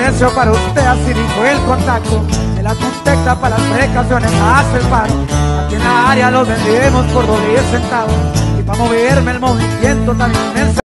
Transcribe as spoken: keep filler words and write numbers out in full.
precio para usted, así dijo el contacto. De la contacta para las precauciones hace el paro. Aquí en la área los vendemos por doble centavo. Y para moverme el movimiento también el